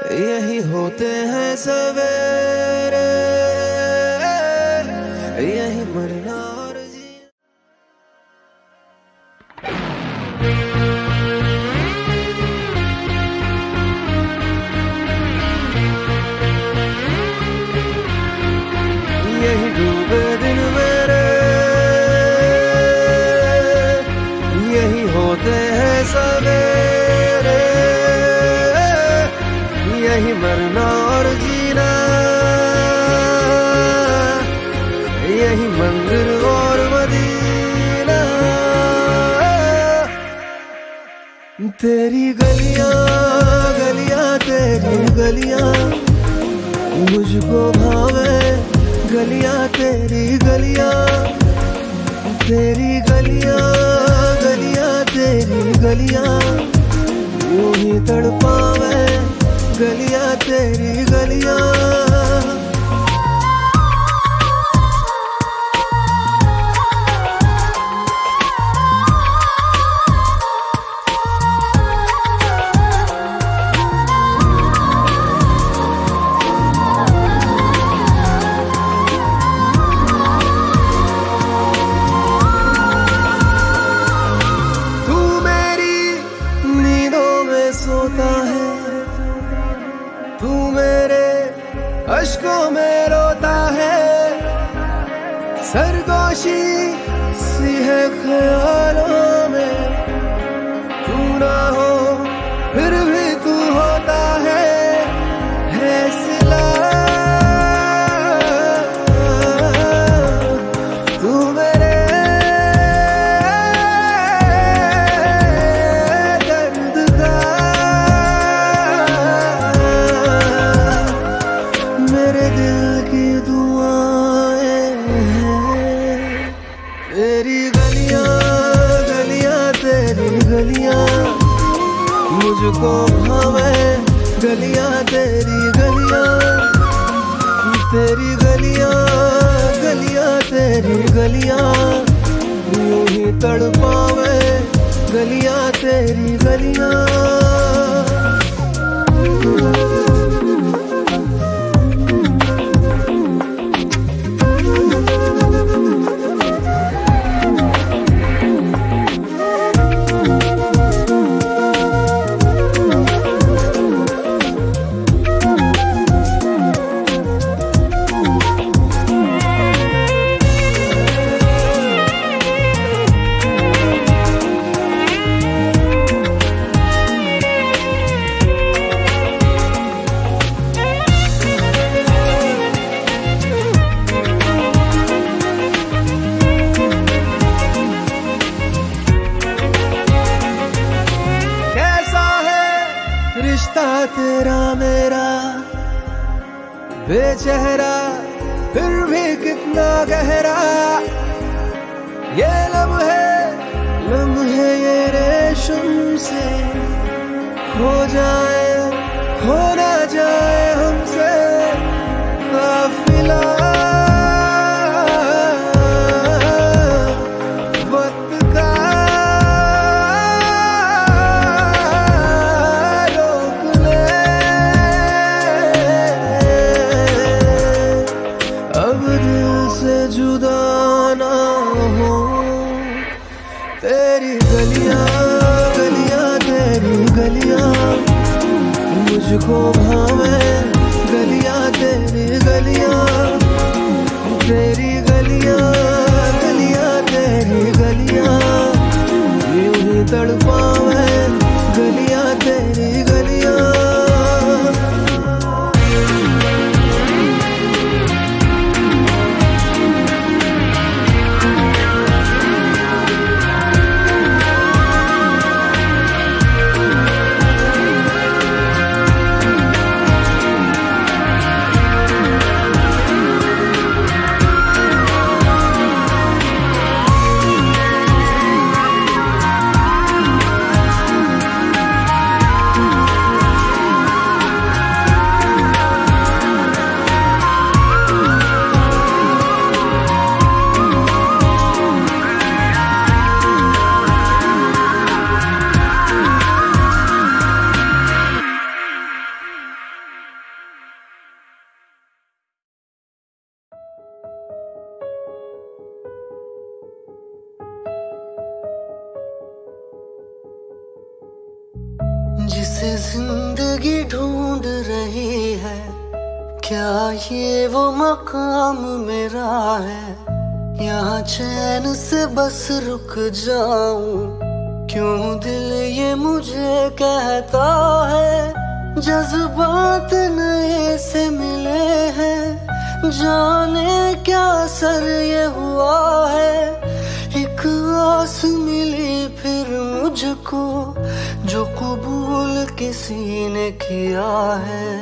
यही होते हैं सवेरे, यही मरना और जीना। यही डूबे दिन मेरे, यही होते हैं सवेरे, यही मरना और जीना, यही मंदिर और मदीना। तेरी गलियां गलियां तेरी गलियां मुझको भावे, गलियां तेरी गलियां, तेरी गलियां गलियां तेरी गलियां यूं ही तड़पावे, गलियां तेरी गलियां। तू मेरी नींदों में सोता है, तू मेरे अश्कों में रोता है, सरगोशी सी है ख्यालों में, तू ना हो फिर भी तू होता है सिला। तू मेरे दर्द का, मेरे दिल की दुआएं हैं। तेरी गलियां गलियां तेरी गलियां मुझको भावे, गलियां तेरी गलियां, तेरी गलियां गलियां तेरी गलियां यूं ही तड़पावे, गलियां तेरी गलियां। रिश्ता तेरा मेरा बेचेहरा फिर भी कितना गहरा, ये लम्हे लम्हे ये रेशम से खो जाए, खो ना जाए हमसे काफिला। जुदा ना हो तेरी गलियां गलियां तेरी गलियां मुझको भावे, गलियां तेरी गलियां, तेरी गलियां गलियां तेरी गलियां यूं ही तड़पावे, गलियां तेरी गलियां। जिसे जिंदगी ढूंढ रही है, क्या ये वो मकाम मेरा है? यहाँ चैन से बस रुक जाऊं, क्यों दिल ये मुझे कहता है? जज्बात नए से मिले हैं, जाने क्या असर ये हुआ है। एक आस मिली फिर मुझको, जो कबूल किसी ने किया है।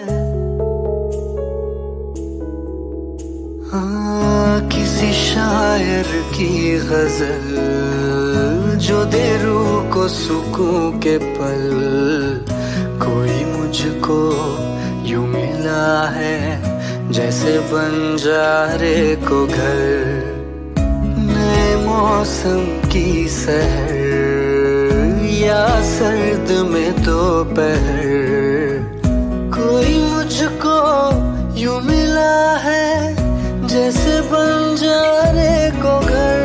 हाँ, किसी शायर की गजल जो दे रूह को सुकून के पल, कोई मुझको यूं मिला है जैसे बंजारे को घर। नए मौसम की सहर या सर्द में दोपहर, कोई मुझको यूं मिला है जैसे बंजारे को घर।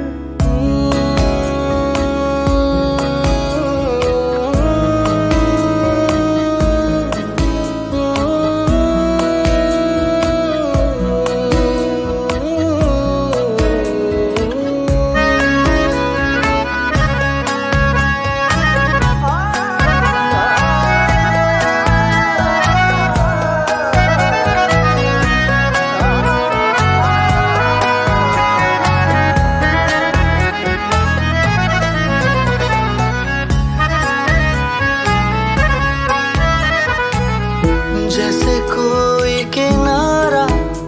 जैसे कोई किनारा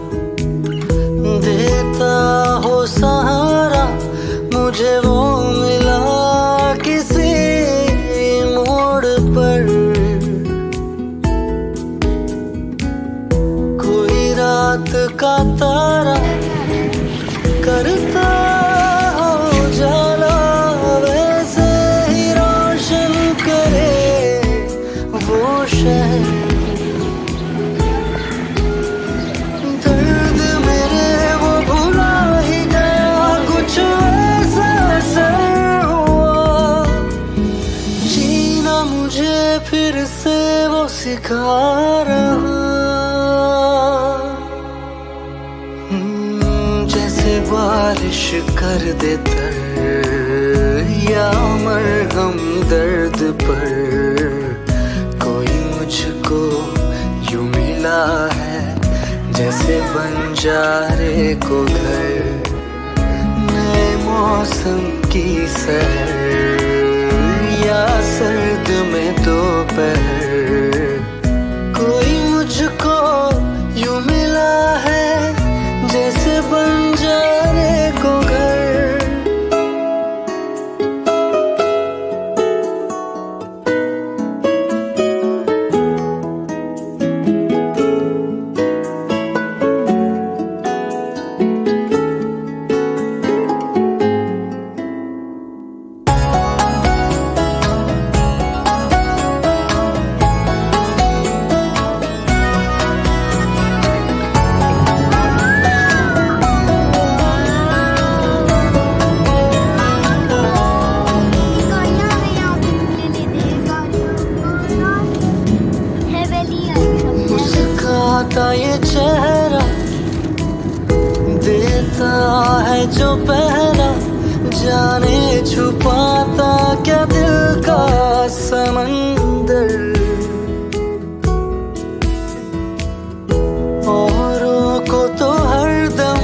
देता हो सहारा, मुझे वो मिला किसी मोड़ पर। कोई रात का तारा करता हो जाला, वैसे ही रोशन करे वो शहर। फिर से वो सिखा रहा, जैसे बारिश कर दे तर या मरहम दर्द पर। कोई मुझको यूं मिला है जैसे बंजारे को घर। नए मौसम की सहर या सर्द में दोपहर, कोई मुझको यूं मिला है जैसे बंजारे को घर। ये चेहरा देता है जो पहरा, जाने छुपाता क्या दिल का समंदर। औरों को तो हरदम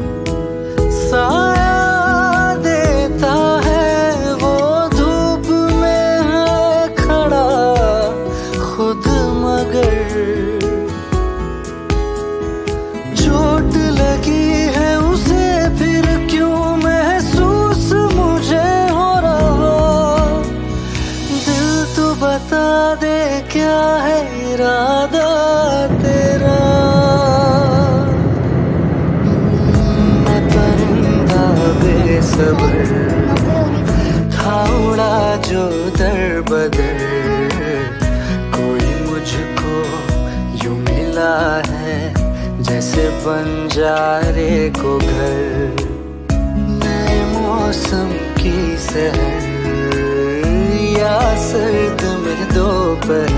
साया देता है, वो धूप में है खड़ा खुद मगर। चोट लगी है उसे फिर क्यों महसूस मुझे हो रहा। दिल तो बता दे क्या है इरादा तेरा। मैं परिंदा बेसब्र था उड़ा जो दर बदर, कोई मुझको यूं मिला है जैसे बंजारे को घर। नए मौसम की सहर या सर्द में दोपहर,